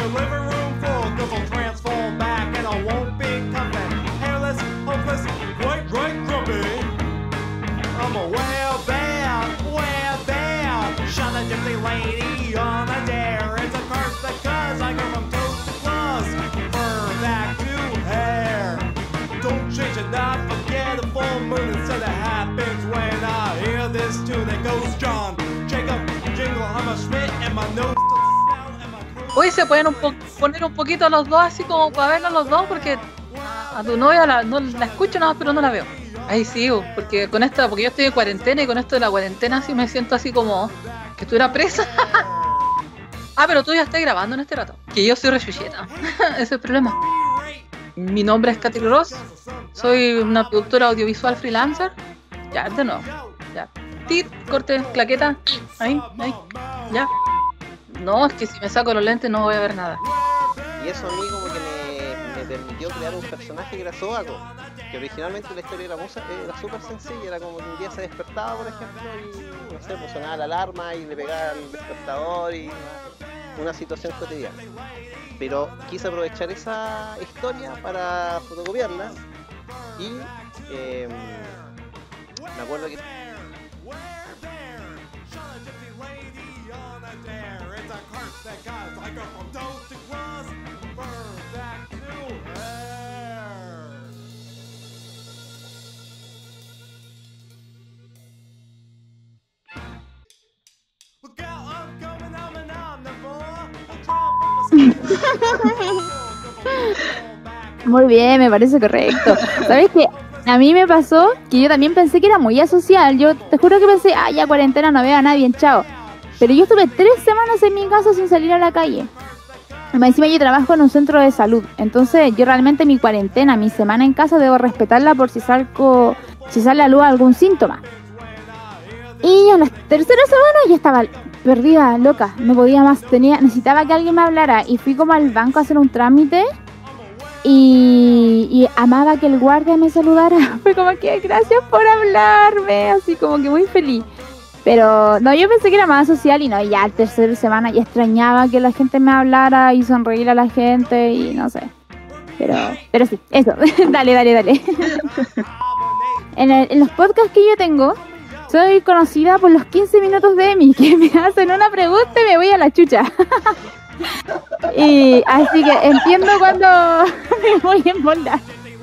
your living room full, 'cause I'll transform back and I won't be coming. Hairless, hopeless, white, right, grumpy. I'm a where there, shot a gypsy lady on a dare. It's a curse because I go from toes to claws, fur back to hair. Don't change it, not forget a full moon. Instead it happens when I hear this tune. It goes John, Jacob, Jingle, I'm a Schmidt, and my nose. Hoy se pueden poner un poquito los dos así como para verlos los dos, porque a tu novia no la escucho nada más, pero no la veo. Ahí sí, porque con esto, porque yo estoy de cuarentena y con esto de la cuarentena sí me siento así como que estuviera presa. Ah, pero tú ya estás grabando en este rato. Que yo soy rechucheta. Ese es el problema. Mi nombre es Katy Ross. Soy una productora audiovisual freelancer. Ya, de nuevo. Ya. Tit, corte, claqueta. Ahí, ya. No, es que si me saco los lentes no voy a ver nada. Y eso a mí como que me permitió crear un personaje que era Sobako, que originalmente la historia era súper sencilla, era como que un día se despertaba, por ejemplo, y no sé, pues sonaba la alarma y le pegaba al despertador y una situación cotidiana. Pero quise aprovechar esa historia para fotocopiarla y me acuerdo que Muy bien, me parece correcto. ¿Sabes qué? A mí me pasó que yo también pensé que era muy asocial. Yo te juro que pensé, ya cuarentena, no veo a nadie, chao. Pero yo estuve 3 semanas en mi casa sin salir a la calle. Encima yo trabajo en un centro de salud. Entonces yo realmente mi cuarentena, mi semana en casa, debo respetarla por si sale a luz algún síntoma. Y a la 3ª semana ya estaba perdida, loca. No podía más, necesitaba que alguien me hablara. Y fui como al banco a hacer un trámite. Y amaba que el guardia me saludara. Fue como que gracias por hablarme. Así como que muy feliz. Pero no, yo pensé que era más social y no, ya la 3ª semana ya extrañaba que la gente me hablara y sonreír a la gente y no sé. Pero sí, eso, dale. En los podcasts que yo tengo, soy conocida por los 15 minutos de Emi, que me hacen una pregunta y me voy a la chucha. Y así que entiendo cuando me voy en bola.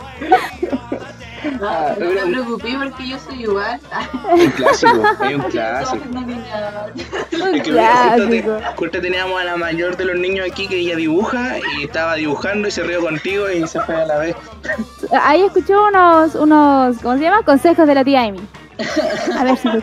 No me preocupé porque yo soy igual. Un clásico, es un clásico. Un clásico. Justo teníamos a la mayor de los niños aquí que ella dibuja y estaba dibujando y se rió contigo y se fue a la vez. Ahí escuchó unos, ¿cómo se llama? Consejos de la tía Amy. A ver si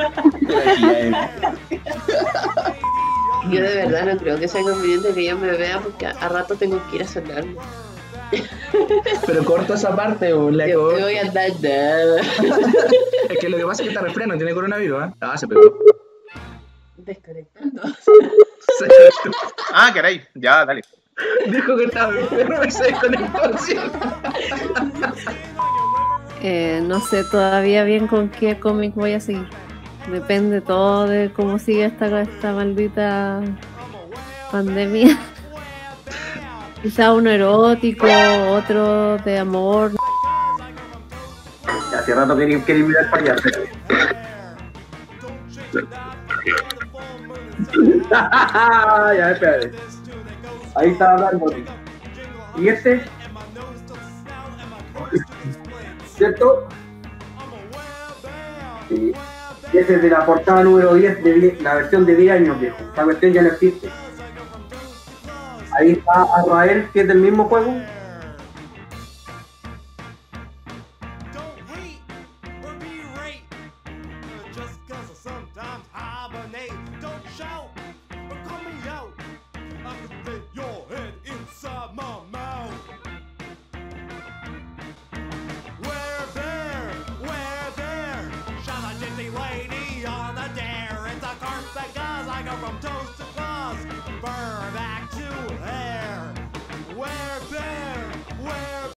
Yo de verdad no creo que sea conveniente que ella me vea porque a rato tengo que ir a sonarme. Pero corta esa parte, la Yo me voy a andar nada. Es que lo que pasa es que está resfriado, no tiene coronavirus, ¿eh? Ah, se pegó. Desconectando. Ah, caray, ya, dale. Dijo que estaba bien, pero se desconectó, ¿sí? No sé todavía bien con qué cómic voy a seguir. Depende todo de cómo sigue esta maldita pandemia. Quizá uno erótico, otro de amor. Ya hace rato quería mirar para allá. Ya, espérate. Ahí está hablando. ¿Y este? ¿Cierto? Sí. Ese es de la portada número 10, la versión de 10 años, viejo. Esta cuestión ya no existe. Ahí está Azrael, que es del mismo juego.